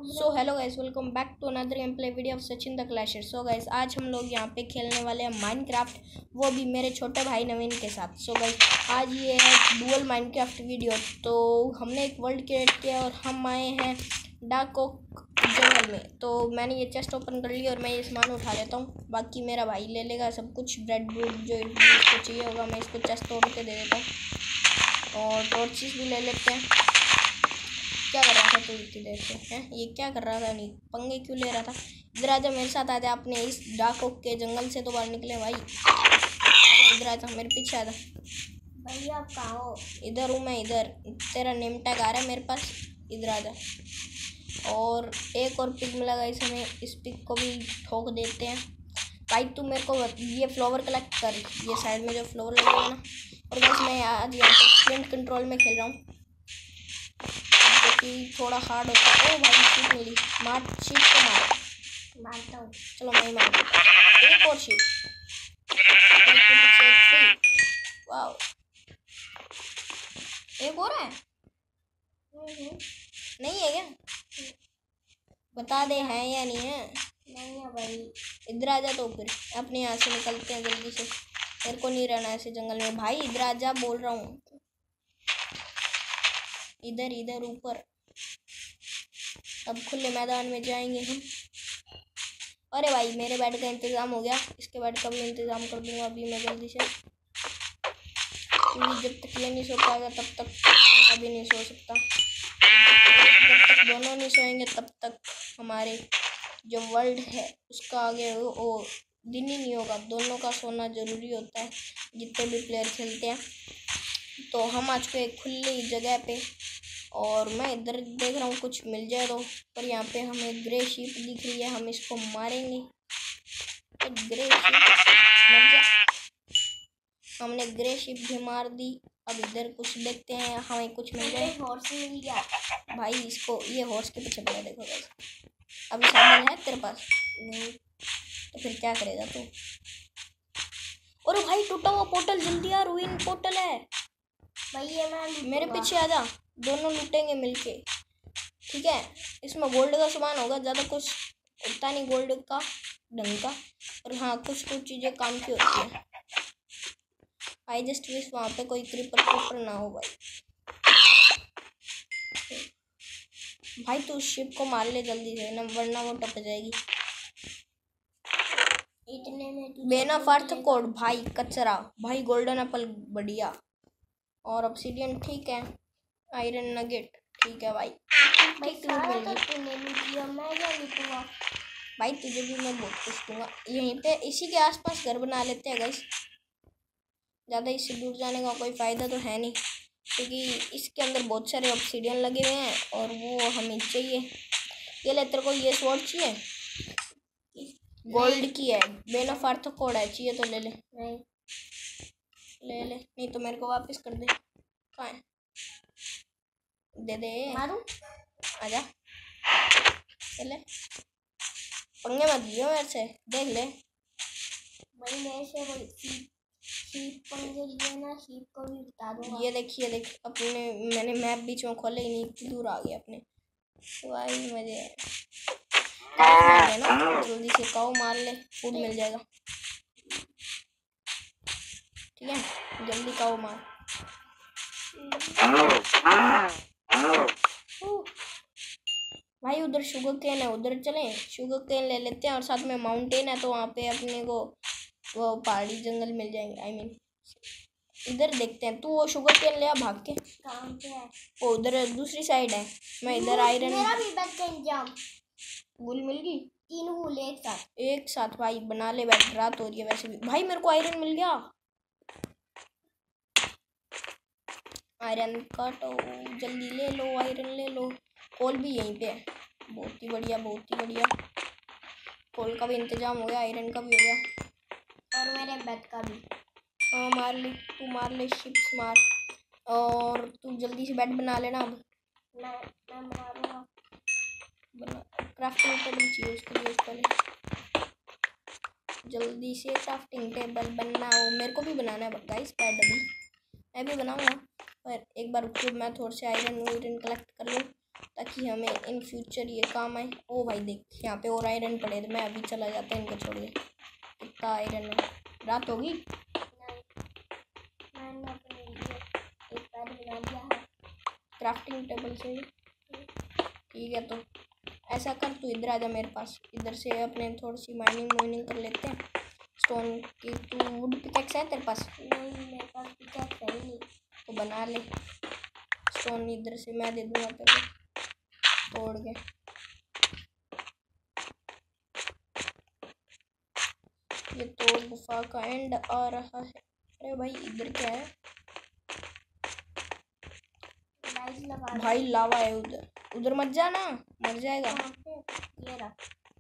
So hello guys, welcome back to another gameplay video of Sachin the clasher. So guys, आज हम लोग यहाँ पे खेलने वाले हैं माइनक्राफ्ट, वो भी मेरे छोटे भाई नवीन के साथ। सो गाइस, आज ये है डुअल माइनक्राफ्ट वीडियो। तो हमने एक वर्ल्ड क्रिएट किया और हम आए हैं डार्क ओक जंगल में। तो मैंने ये चेस्ट ओपन कर लिया और मैं ये सामान उठा लेता हूँ, बाकी मेरा भाई ले लेगा सब कुछ। ब्रेड ब्रूड जो इसको चाहिए होगा मैं इसको चेस्ट तोड़ के दे देता हूँ, और टॉर्चेस भी ले लेते हैं। क्या कर रहा था तू इतनी देर से? हैं ये क्या कर रहा था? नहीं, पंगे क्यों ले रहा था? इधर आजा मेरे साथ, आजा। अपने इस डार्क ओक के जंगल से तो बाहर निकले भाई। इधर आजा, मेरे पीछे आजा। भैया आप कहाँ हो? इधर हूँ मैं, इधर। तेरा नेम टैग आ रहा है मेरे पास, इधर आजा। और एक और पिग मिला गाइस हमें, इस पिग को भी ठोक देते हैं। भाई तू मेरे को ये फ्लावर कलेक्ट कर, ये साइड में जो फ्लावर लगे हुए ना। और गाइस मैं आज यहाँ पे स्प्रिंट कंट्रोल में खेल रहा हूँ, कि थोड़ा हार्ड होता है। ओ भाई शीप मिली, मार शीप को मारता हूँ। चलो मैं ही मारता हूँ। एक और शीप, वाओ, एक और है। नहीं है क्या? बता दे है या नहीं है? नहीं है भाई। इधर आ जा, तो फिर अपने यहाँ से निकलते हैं जल्दी से। मेरे को नहीं रहना ऐसे जंगल में भाई, इधर आ जा बोल रहा हूँ। इधर इधर ऊपर। अब खुले मैदान में जाएंगे हम। अरे भाई मेरे बेड का इंतज़ाम हो गया, इसके बेड का भी इंतज़ाम कर दूंगा अभी मैं जल्दी से, क्योंकि जब तक ये नहीं सो पाएगा तब तक मैं भी नहीं सो सकता। जब तक दोनों नहीं सोएंगे तब तक हमारे जो वर्ल्ड है उसका आगे वो दिन ही नहीं होगा। दोनों का सोना ज़रूरी होता है जितने भी प्लेयर खेलते हैं। तो हम आज को एक खुली जगह पे, और मैं इधर देख रहा हूँ कुछ मिल जाए तो। पर यहाँ पे हमें ग्रे शीप दिख रही है, हम इसको मारेंगे। ग्रे शीप मर जा। हमने ग्रे शीप भी मार दी। अब इधर कुछ देखते हैं, हमें कुछ मिल जाए। हॉर्स मिल गया भाई इसको, ये हॉर्स के पीछे पड़ा, देखो गाइस। अभी सामान है तेरे पास? नहीं तो फिर क्या करेगा तू? और भाई टूटा हुआ पोर्टल, जल्दी आ, रूइन पोर्टल है भाई। ये मैं मेरे पीछे आ जा, दोनों लूटेंगे मिलके, ठीक है? इसमें गोल्ड का सामान होगा, ज़्यादा कुछ उतना नहीं गोल्ड का ढंग का, और हाँ कुछ चीज़ें काम की होती है। आई जस्ट विश वहाँ पे कोई क्रीपर ना हो भाई। भाई तू शिप को मार ले जल्दी से ना, वरना वो टप जाएगी। इतने में बेनाफार्थ कोड भाई, कचरा भाई। गोल्डन एप्पल बढ़िया, और ऑब्सीडियन ठीक है, आयरन नगेट ठीक है भाई। भाई सारा तो तूने लूट लिया, मैं क्या लूटूंगा? भाई तुझे भी मैं बहुत कुछ दूंगा। यहीं पे इसी के आसपास घर बना लेते हैं गाइस, ज़्यादा इससे दूर जाने का कोई फ़ायदा तो है नहीं, क्योंकि इसके अंदर बहुत सारे ऑब्सीडियन लगे हुए हैं और वो हमें चाहिए। ये ले, तेरे को ये स्वॉर्ड चाहिए? गोल्ड की है, बेनाफार्थ कोड है, चाहिए तो ले ले। नहीं ले ले, नहीं तो मेरे को वापस कर दे। कहाँ है? दे दे। मारूं? आजा, ले। पंगे मत लियो मेरे से, देख ले। भाई मेरे से वो शीप पंगे लिए ना, शीप को भी बता दूंगा। ये देखिए, देख अपने, मैंने मैप बीच में खोले ही नहीं, इतनी दूर आ गया अपने। तो आई मजे ना, जल्दी से काऊ मार ले, फूड मिल जाएगा। ठीक है, जल्दी काऊ मार। भाई उधर शुगर केन है, उधर चलें, शुगर केन ले लेते हैं, और साथ में माउंटेन है तो वहाँ पे अपने को वो पहाड़ी जंगल मिल जाएंगे। आई मीन इधर देखते हैं। तू वो शुगर केन ले आ भाग के। काम पे है वो उधर दूसरी साइड है, मैं इधर आयरन। मेरा भी बैठ का इंतजाम। वूल मिल गई? 3 वूल एक साथ भाई बना ले, बैठ, रात हो रही है वैसे भी। भाई मेरे को आयरन मिल गया, आयरन काटो जल्दी, ले लो आयरन ले लो। कोल भी यहीं पे है, बहुत ही बढ़िया बहुत ही बढ़िया। कोल का भी इंतजाम हो गया, आयरन का भी हो गया, और मेरे बेड का भी। हाँ मार ले, तू मार ले, शिप्स मार। और तू जल्दी से बेड बना लेना। अब मैं मारूंगा। बना, क्राफ्टिंग टेबल चाहिए उसके लिए, पहले जल्दी से क्राफ्टिंग टेबल बनाओ। मेरे को भी बनाना है गाइस बेड, अभी मैं भी बनाऊंगा, पर एक बार रुको, मैं थोड़े से आयरन वायरन कलेक्ट कर लूँ ताकि हमें इन फ्यूचर ये काम आए। ओ भाई देख यहाँ पे और आयरन पड़े थे, मैं अभी चला जाता इनको छोड़ के। कितना आयरन है, रात होगी। मैंने अपने लिए एक पैड बना दिया है क्राफ्टिंग टेबल से। ठीक है तो ऐसा कर, तू इधर आ जा मेरे पास। इधर से अपने थोड़ी सी माइनिंग कर लेते हैं स्टोन की। तू वुड पिकैक्स है तेरे पास? नहीं, मेरे पास पिकैक्स है ही नहीं। तो बना ले स्टोन, इधर से मैं दे दूँगा तेरे को तोड़ के। ये तो गुफा का एंड आ रहा है। अरे भाई इधर क्या है? लाइट लगा भाई लावा है उधर, उधर मत जाना, मर जाएगा। ये रहा।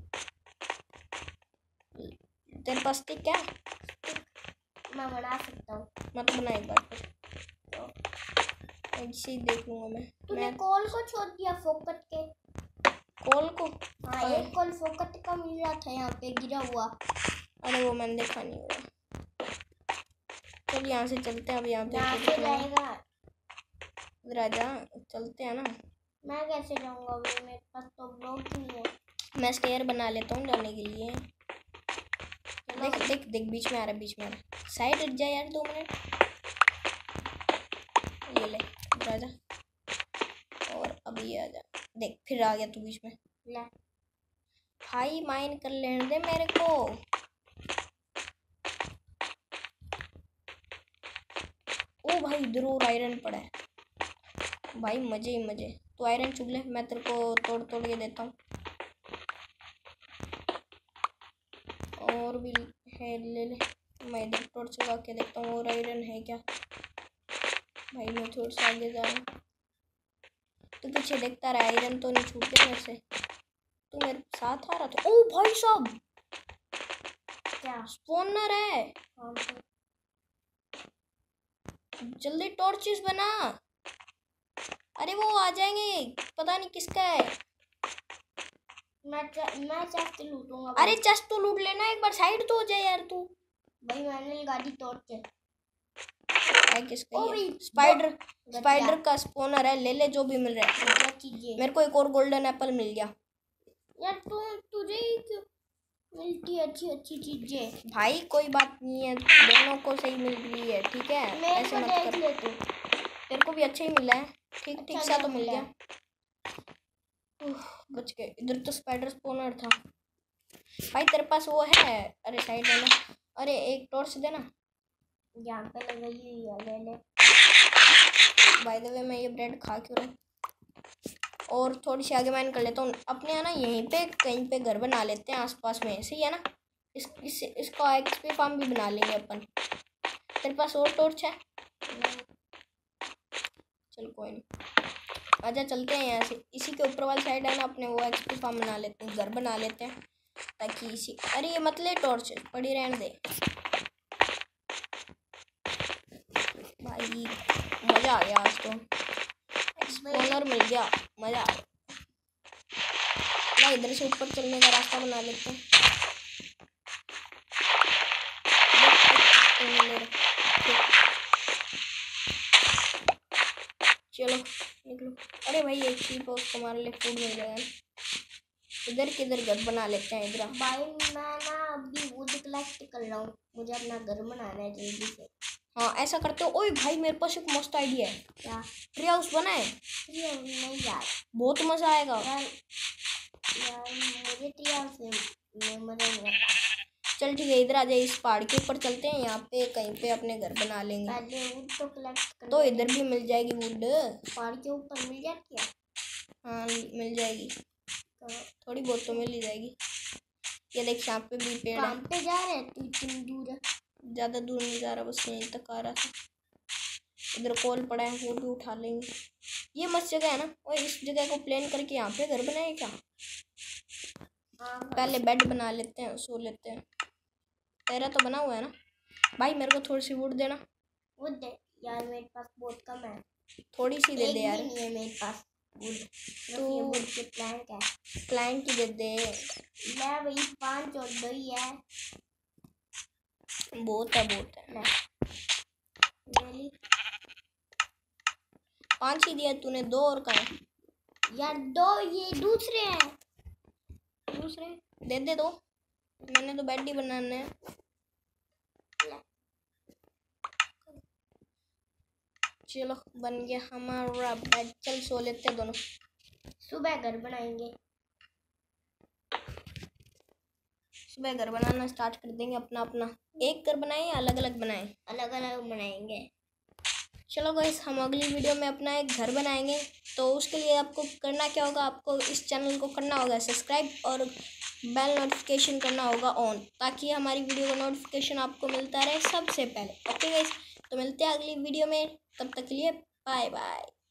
तेरे पास स्टिक क्या? मैं बना सकता हूँ। मत बना एक बार फिर, ऐसे ही देख लूँगा मैं। तूने कॉल को छोड़ दिया फोकट के। कॉल को? हाँ, एक कॉल फोकट का मिल रहा था यहाँ पे गिरा हुआ। अरे वो मैंने देखा नहीं हुआ। चल यहाँ से चलते हैं। अब यहाँ पे जाएगा राजा, चलते हैं ना। मैं कैसे जाऊँगा? मेरे पास तो ब्लॉक ही नहीं है। मैं स्टेयर बना लेता हूँ जाने के लिए। देख देख देख, बीच में आ रहा है, बीच में आ रहा है। साइड हट जा यार 2 मिनट। ये ले राजा, और अब ये आ जा। देख फिर आ गया तू बीच में। ले भाई माइन कर लेने दे मेरे को। ओ भाई इधर और आयरन पड़ा है भाई, मजे ही मजे। तो आयरन चुग ले, मैं तेरे को तोड़ तोड़ के देता हूँ। और भी है, ले ले। मैं इधर टॉर्च लगा के देखता हूँ और आयरन है क्या। भाई मैं थोड़ा सा आगे जा रहा हूँ, तू पीछे देखता रहा। आयरन तो नहीं छूट गया मेरे से। तू मेरे साथ आ रहा था। ओ भाई साहब, क्या स्पॉनर है। जल्दी टॉर्चेस बना। अरे वो आ जाएंगे, पता नहीं किसका है। मैं चेस्ट लूटूंगा। अरे चेस्ट तो लूट लेना, एक बार साइड तो हो जाए यार तू। भाई मैंने गाड़ी टॉर्च है किसका ये? स्पाइडर का स्पॉनर है, ले ले जो भी मिल रहा है। मेरे को एक और गोल्डन एप्पल मिल गया यार। तुझे मिलती है अच्छी चीजें। भाई, कोई बात नहीं है, दोनों को सही मिल रही है, ठीक है। ऐसे मत कर, तेरे को भी अच्छा ही मिला है, ठीक सा तो मिल गया। बच गए। इधर तो स्पाइडर स्पॉनर था भाई। तेरे पास वो है? अरे साइड है ना। अरे एक टॉर्च देना, यहाँ पे लगाई हुई है, ले ले। बाय द वे मैं ये ब्रेड खा क्यों रहा हूँ। और थोड़ी सी आगे मैं कर लेता हूँ अपने, है ना, यहीं पे कहीं पे घर बना लेते हैं आसपास में, सही है ना। इसका एक्सपी फार्म भी बना लेंगे अपन। तेरे पास और टॉर्च है? चल कोई नहीं, आजा चलते हैं यहाँ से। इसी के ऊपर वाली साइड है ना अपने, वो एक्सपी फार्म बना लेते हैं, घर बना लेते हैं ताकि इसी। अरे ये मत ले टॉर्च, पड़ी रहने दे भाई। मज़ा आ गया आज तो, एक्सप्लोरर मिल गया, मज़ा आ गया। इधर से ऊपर चलने का रास्ता बना लेते हैं। चलो निकलो। अरे भाई एक शीप है, उसको मार ले, फूड मिल जाएगा। इधर किधर घर बना लेते हैं इधर। भाई मैं ना अभी वुड कलेक्ट कर रहा हूँ, मुझे अपना घर बनाना है जल्दी से। हाँ ऐसा करते हो। ओए भाई मेरे पास एक मस्त आइडिया है। क्या? ट्री हाउस बनाए? नहीं यार, बहुत मजा आएगा यार मुझे ट्री हाउस में मजा नहीं आता। चल ठीक है, इधर आ जाए, इस पहाड़ के ऊपर चलते हैं, यहाँ पे कहीं पे अपने घर बना लेंगे। पहले वुड तो कलेक्ट कर। तो इधर भी मिल जाएगी वुड, पहाड़ के ऊपर मिल जाती है। हाँ मिल जाएगी, थोड़ी बहुत तो मिल ही जाएगी। ये देख यहाँ पे भी पेड़ है। कहाँ पे जा रहे हैं तू इतनी दूर? ज़्यादा दूर नहीं जा रहा, बस यहीं तक आ रहा था। इधर कोल पड़ा है, वो भी उठा लेंगे। ये मस्त जगह है ना। और इस जगह को प्लान करके यहाँ पे घर बनाए क्या? पहले बेड बना लेते हैं, सो लेते हैं। तेरा तो बना हुआ है ना भाई, मेरे को थोड़ी सी वुड देना। वुड दे यार, मेरे पास बहुत कम है। थोड़ी सी दे दे यार। नहीं है मेरे पास वुड। तो ये वुड के प्लैंक है, प्लैंक की दे दे। ले भाई 5 और 2 ही है। बहुत है, बहुत है। ले ली। 5 ही दिया तूने, 2 और का है। यार दो, ये दूसरे हैं। दूसरे दे दो, मैंने तो बेड ही बनाने हैं। चलो बन गया हमारा बेड, चल सो लेते हैं दोनों। सुबह घर बनाएंगे, सुबह घर बनाना स्टार्ट कर देंगे अपना अपना। एक घर बनाएं या अलग अलग बनाएं? अलग अलग बनाएंगे। चलो गाइस, हम अगली वीडियो में अपना एक घर बनाएंगे। तो उसके लिए आपको करना क्या होगा, आपको इस चैनल को करना होगा सब्सक्राइब और बेल नोटिफिकेशन करना होगा ऑन, ताकि हमारी वीडियो का नोटिफिकेशन आपको मिलता रहे सबसे पहले। ओके गाइस, तो मिलते हैं अगली वीडियो में, तब तक के लिए बाय बाय।